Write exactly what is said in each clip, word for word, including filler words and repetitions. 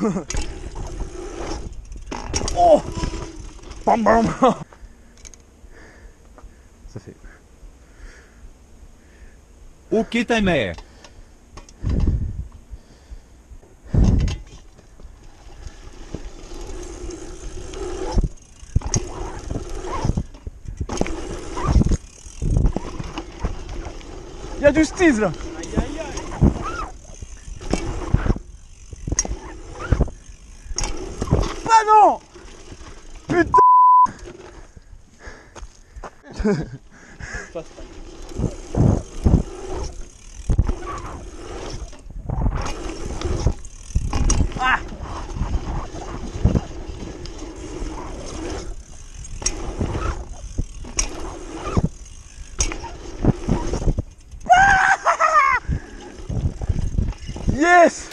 Oh. Bam bam. Ça fait. Ok timer. Il y a du steeze là. Aïe aïe aïe. Ah non. Putain. Ah. Yes.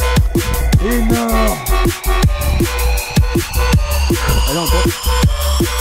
Énorme. Allez encore.